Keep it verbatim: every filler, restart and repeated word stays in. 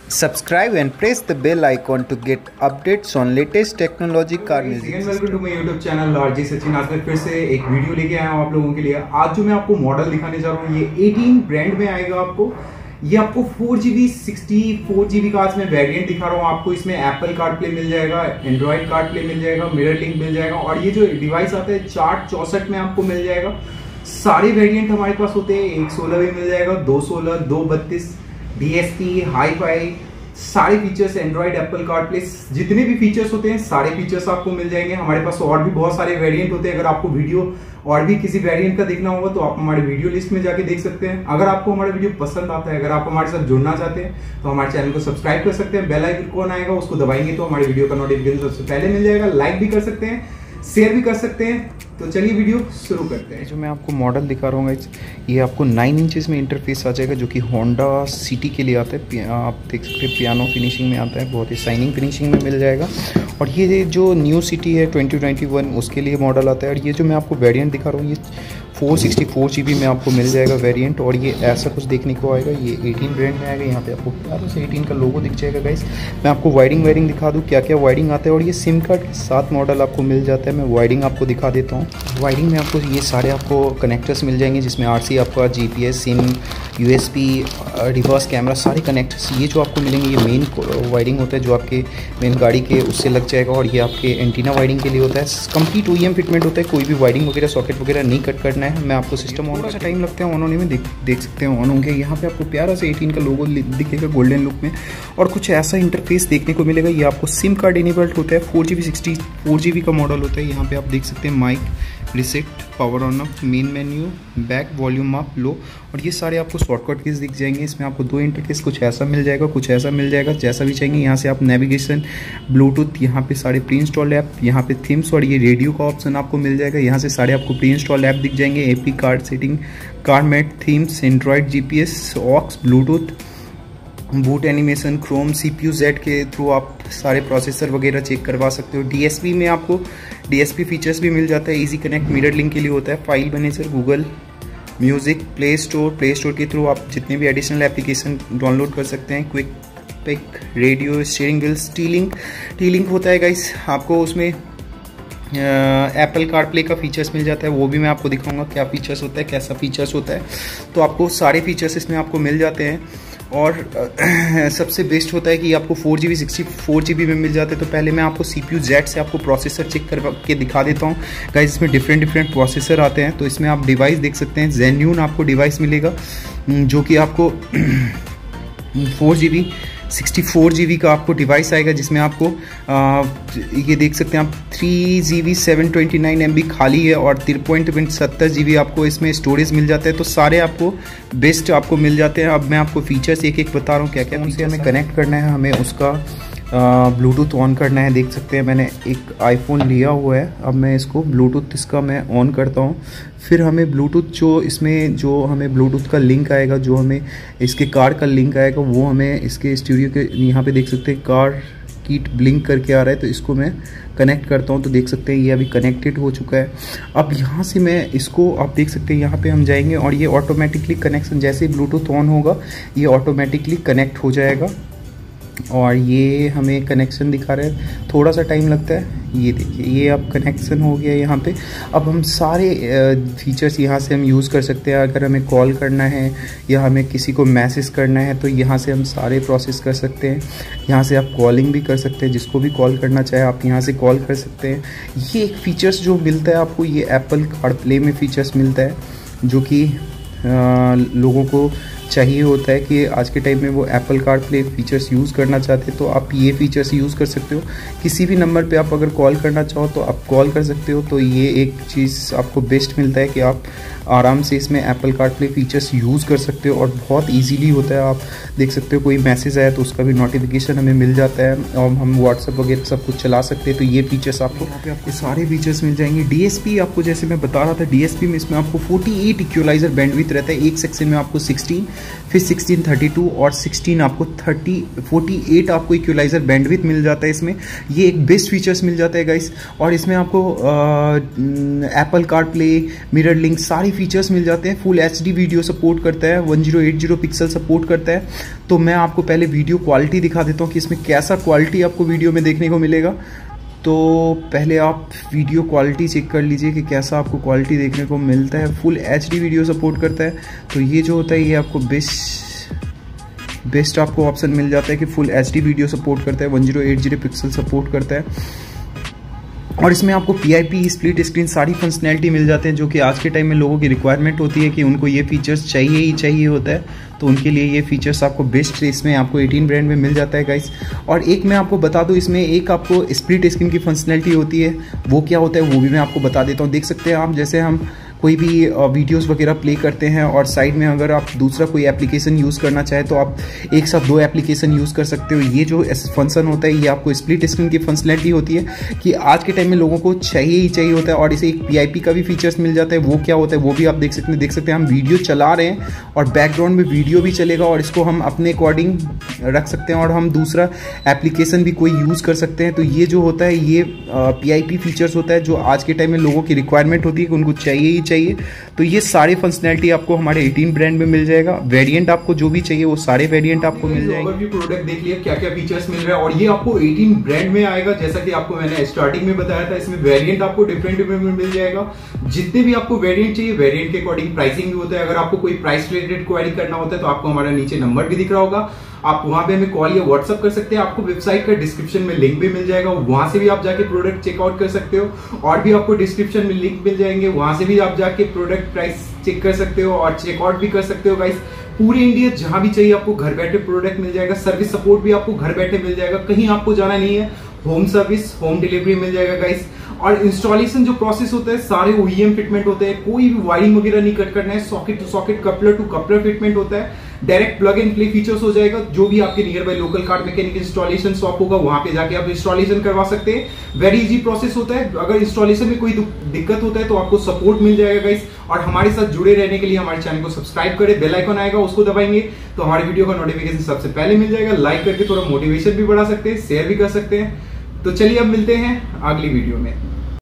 Subscribe and press the bell icon to get updates on latest technology car music. Welcome to my YouTube channel RJ Sachin. आज मैं फिर से एक video लेके आया हूँ आप लोगों के लिए। आज जो मैं आपको मॉडल दिखाने जा रहा हूँ ये अठारह ब्रांड में आएगा। आपको ये आपको four G B sixty four G B का आज मैं वेरिएंट दिखा रहा हूँ आपको। इसमें एप्पल कार्ड प्ले मिल जाएगा, एंड्रॉइड कार्ड प्ले मिल जाएगा, मिरर लिंक मिल जाएगा और ये जो डिवाइस आता है चार चौसठ में आपको मिल जाएगा। सारे वेरिएंट हमारे पास होते हैं। एक सोलह भी मिल जाएगा, दो सोलह, दो बत्तीस, डीएसपी, हाई फाई, सारे features, android, Apple card play, जितने भी फीचर्स होते हैं सारे फीचर्स आपको मिल जाएंगे। हमारे पास और भी बहुत सारे वेरिएंट होते हैं। अगर आपको वीडियो और भी किसी वेरिएंट का देखना होगा तो आप हमारे वीडियो लिस्ट में जाके देख सकते हैं। अगर आपको हमारा वीडियो पसंद आता है, अगर आप हमारे साथ जुड़ना चाहते हैं तो हमारे चैनल को सब्सक्राइब कर सकते हैं। बेल आइकन कौन आएगा उसको दबाएंगे तो हमारे वीडियो का नोटिफिकेशन सबसे पहले मिल जाएगा। लाइक भी कर सकते हैं, शेयर भी कर सकते हैं। तो चलिए वीडियो शुरू करते हैं। जो मैं आपको मॉडल दिखा रहा हूँ ये आपको नाइन इंचेस में इंटरफेस आ जाएगा, जो कि होंडा सिटी के लिए आता है। आप देख सकते हैं पियानो फिनिशिंग में आता है, बहुत ही शाइनिंग फिनिशिंग में मिल जाएगा। और ये जो न्यू सिटी है ट्वेंटी ट्वेंटी वन उसके लिए मॉडल आता है। और ये जो मैं आपको वेरिएंट दिखा रहा हूँ ये four sixty four G B में आपको मिल जाएगा वेरिएंट। और ये ऐसा कुछ देखने को आएगा। ये अठारह ब्रांड में आएगा। यहाँ पे आपको प्यारा से अठारह का लोगो दिख जाएगा। गाइस मैं आपको वायरिंग वायरिंग दिखा दूँ क्या क्या वायरिंग आता है। और ये सिम कार्ड के साथ मॉडल आपको मिल जाता है। मैं वायरिंग आपको दिखा देता हूँ। वायरिंग में आपको ये सारे आपको कनेक्टर्स मिल जाएंगे, जिसमें आरसी आपका, GPS, SIM, USB, reverse camera, सारे कनेक्टर्स ये जो आपको मिलेंगे ये मेन वायरिंग होता है जो आपके मेन गाड़ी के उससे लग जाएगा। और ये आपके एंटीना वायरिंग के लिए होता है। कंप्लीट ओईएम फिटमेंट होता है। कोई भी वायरिंग वगैरह सॉकेट वगैरह नहीं कट करना है। मैं आपको सिस्टम ऑन सा टाइम लगता है ऑन होने में, देख देख सकते हैं ऑन होंगे। यहाँ पे आपको प्यारा से अठारह का लोगो दिखेगा गोल्डन लुक में। और कुछ ऐसा इंटरफेस देखने को मिलेगा। ये आपको सिम कार्ड इनेबल्ड होता है। Four G B sixty four G B का मॉडल होता है। यहाँ पे आप देख सकते हैं mic, reset, power on off, main menu, back, volume up, low. और ये सारे आपको शॉर्टकट कीज दिख जाएंगे। इसमें आपको दो इंटरफेस, कुछ ऐसा मिल जाएगा, कुछ ऐसा मिल जाएगा, जैसा भी चाहेंगे। यहाँ से आप नेविगेशन, ब्लूटूथ, यहाँ पे सारे प्री इंस्टॉल ऐप, यहाँ पे थीम्स और ये रेडियो का ऑप्शन आपको मिल जाएगा। यहाँ से सारे आपको प्री इंस्टॉल ऐप दिख जाएंगे। AP, card setting, car mat, themes, android, GPS, aux, bluetooth, boot animation, chrome, CPU Z के थ्रू आप सारे प्रोसेसर वगैरह चेक करवा सकते हो। डीएसपी में आपको डीएसपी फीचर्स भी मिल जाता है। इजी कनेक्ट, मिरर लिंक के लिए होता है। File manager, Google music, play store, play store के थ्रू आप जितने भी एडिशनल एप्लीकेशन डाउनलोड कर सकते हैं। Quick pick, radio, steering wheels, T link T link होता है गाइस आपको। उसमें एप्पल कार्ड प्ले का फीचर्स मिल जाता है। वो भी मैं आपको दिखाऊंगा क्या फीचर्स होता है, कैसा फीचर्स होता है। तो आपको सारे फीचर्स इसमें आपको मिल जाते हैं। और सबसे बेस्ट होता है कि आपको four G B sixty four G B में मिल जाते हैं। तो पहले मैं आपको सी पी यू जेड से आपको प्रोसेसर चेक कर के दिखा देता हूँ गाइस। इसमें डिफरेंट डिफरेंट प्रोसेसर आते हैं। तो इसमें आप डिवाइस देख सकते हैं। जेन्यून आपको डिवाइस मिलेगा जो कि आपको four G B sixty four G B का आपको डिवाइस आएगा, जिसमें आपको आ, ये देख सकते हैं आप three G B seven twenty nine M B खाली है और तिरपन सत्तर जी बी आपको इसमें स्टोरेज मिल जाता है। तो सारे आपको बेस्ट आपको मिल जाते हैं। अब मैं आपको फीचर्स एक एक बता रहा हूँ क्या क्या उनसे हमें कनेक्ट करना है। हमें उसका ब्लूटूथ ऑन करना है। देख सकते हैं मैंने एक आईफोन लिया हुआ है। अब मैं इसको ब्लूटूथ इसका मैं ऑन करता हूँ। फिर हमें ब्लूटूथ जो इसमें जो हमें ब्लूटूथ का लिंक आएगा, जो हमें इसके कार का लिंक आएगा, वो हमें इसके स्टूडियो के यहाँ पे देख सकते हैं कार कीट ब्लिंक करके आ रहा है। तो इसको मैं कनेक्ट करता हूँ। तो देख सकते हैं ये अभी कनेक्टेड हो चुका है। अब यहाँ से मैं इसको आप देख सकते हैं यहाँ पे हम जाएंगे और ये ऑटोमेटिकली कनेक्शन, जैसे ही ब्लूटूथ ऑन होगा ये ऑटोमेटिकली कनेक्ट हो जाएगा। और ये हमें कनेक्शन दिखा रहा है, थोड़ा सा टाइम लगता है। ये देखिए ये अब कनेक्शन हो गया यहाँ पे। अब हम सारे फीचर्स यहाँ से हम यूज़ कर सकते हैं। अगर हमें कॉल करना है या हमें किसी को मैसेज करना है तो यहाँ से हम सारे प्रोसेस कर सकते हैं। यहाँ से आप कॉलिंग भी कर सकते हैं, जिसको भी कॉल करना चाहे आप यहाँ से कॉल कर सकते हैं। ये एक फ़ीचर्स जो मिलता है आपको, ये एप्पल कार्ड प्ले में फ़ीचर्स मिलता है, जो कि लोगों को चाहिए होता है कि आज के टाइम में वो Apple card play features use करना चाहते हैं। तो आप ये फीचर्स यूज़ कर सकते हो। किसी भी नंबर पे आप अगर कॉल करना चाहो तो आप कॉल कर सकते हो। तो ये एक चीज़ आपको बेस्ट मिलता है कि आप आराम से इसमें Apple card play features use कर सकते हो और बहुत ईजीली होता है। आप देख सकते हो कोई मैसेज आया तो उसका भी नोटिफिकेशन हमें मिल जाता है और हम व्हाट्सअप वगैरह सब कुछ चला सकते हैं। तो ये फीचर्स आपको यहाँ पे आपके सारे फीचर्स मिल जाएंगे। डीएसपी आपको जैसे मैं बता रहा था, डीएसपी में इसमें आपको फोर्टी एट इक्वलाइजर बैंडविड्थ रहता है। एक सेक्शन में आपको सिक्सटीन फिर सिक्सटीन थर्टी टू और सिक्सटीन आपको थर्टी फोर्टी एट आपको इक्वलाइजर बैंडविड्थ मिल जाता है इसमें। ये एक बेस्ट फीचर्स मिल जाता है गाइस। और इसमें आपको Apple CarPlay, mirror link सारी फीचर्स मिल जाते हैं। Full H D video support करता है, one zero eight zero pixel support करता है। तो मैं आपको पहले वीडियो क्वालिटी दिखा देता हूँ कि इसमें कैसा क्वालिटी आपको वीडियो में देखने को मिलेगा। तो पहले आप वीडियो क्वालिटी चेक कर लीजिए कि कैसा आपको क्वालिटी देखने को मिलता है। Full H D video support करता है। तो ये जो होता है ये आपको बेस्ट बेस्ट आपको ऑप्शन मिल जाता है कि full H D video support करता है, one zero eight zero pixel support करता है। और इसमें आपको P I P, split screen सारी फंक्शनैलिटी मिल जाते हैं जो कि आज के टाइम में लोगों की रिक्वायरमेंट होती है कि उनको ये फीचर्स चाहिए ही चाहिए होता है। तो उनके लिए ये फीचर्स आपको बेस्ट इसमें आपको एटीन ब्रांड में मिल जाता है गाइस। और एक मैं आपको बता दूं, इसमें एक आपको स्प्लिट स्क्रीन की फंक्शनैलिटी होती है, वो क्या होता है वो भी मैं आपको बता देता हूँ। देख सकते हैं आप, जैसे हम कोई भी वीडियोस वगैरह प्ले करते हैं और साइड में अगर आप दूसरा कोई एप्लीकेशन यूज़ करना चाहे तो आप एक साथ दो एप्लीकेशन यूज़ कर सकते हो। ये जो फंक्शन होता है ये आपको स्प्लिट स्क्रीन की फंक्शनैलिटी होती है कि आज के टाइम में लोगों को चाहिए ही चाहिए होता है। और इसे एक पी आई पी का भी फीचर्स मिल जाता है। वो क्या होता है वो भी आप देख सकते हैं। देख सकते हैं हम वीडियो चला रहे हैं और बैकग्राउंड में वीडियो भी चलेगा और इसको हम अपने अकॉर्डिंग रख सकते हैं और हम दूसरा एप्लीकेशन भी कोई यूज़ कर सकते हैं। तो ये जो होता है ये पी आई पी फीचर्स होता है जो आज के टाइम में लोगों की रिक्वायरमेंट होती है कि उनको चाहिए ही चाहिए। तो ये सारे फंक्शनैलिटी आपको हमारे एटीन ब्रांड में मिल जाएगा। वेरिएंट आपको जो भी चाहिए वो सारे वेरिएंट आपको मिल जाएंगे। ओवरव्यू प्रोडक्ट देख लिया क्या क्या फीचर्स मिल रहा है और ये आपको एटीन ब्रांड में आएगा। जैसा कि आपको मैंने स्टार्टिंग में बताया था, इसमें वेरिएंट आपको डिफरेंट डिफरेंट में मिल जाएगा। जितने भी आपको वेरिएंट चाहिए वेरिएंट के अकॉर्डिंग प्राइसिंग भी होता है। अगर आपको कोई प्राइस रिलेटेड क्वेरी करना होता है तो आपको हमारा नीचे नंबर भी दिख रहा होगा, आप वहां पे हमें कॉल या व्हाट्सअप कर सकते हैं। आपको वेबसाइट का डिस्क्रिप्शन में लिंक भी मिल जाएगा, वहां से भी आप जाके प्रोडक्ट चेकआउट कर सकते हो। और भी आपको डिस्क्रिप्शन में लिंक मिल जाएंगे, वहां से भी आप जाके प्रोडक्ट प्राइस चेक कर सकते हो और चेकआउट भी कर सकते हो गाइस। पूरे इंडिया जहां भी चाहिए आपको घर बैठे प्रोडक्ट मिल जाएगा। सर्विस सपोर्ट भी आपको घर बैठे मिल जाएगा, कहीं आपको जाना नहीं है। होम सर्विस, होम डिलीवरी मिल जाएगा गाइस। और इंस्टॉलेशन जो प्रोसेस होता है सारे ओ ई एम फिटमेंट होते हैं, कोई भी वायरिंग वगैरह नहीं कट करना है। Socket to socket, coupler to coupler fitment होता है। Direct plug and play features हो जाएगा। जो भी आपके nearby local car mechanic installation shop होगा वहां पे जाके आप इंस्टॉलेशन करवा सकते हैं। वेरी इजी प्रोसेस होता है। अगर इंस्टॉलेशन में कोई दिक्कत होता है तो आपको सपोर्ट मिल जाएगा गाइस। और हमारे साथ जुड़े रहने के लिए हमारे चैनल को सब्सक्राइब करें, बेल आइकन आएगा उसको दबाएंगे तो हमारे वीडियो का नोटिफिकेशन सबसे पहले मिल जाएगा। लाइक करके थोड़ा मोटिवेशन भी बढ़ा सकते हैं, शेयर भी कर सकते हैं। तो चलिए अब मिलते हैं अगली वीडियो में।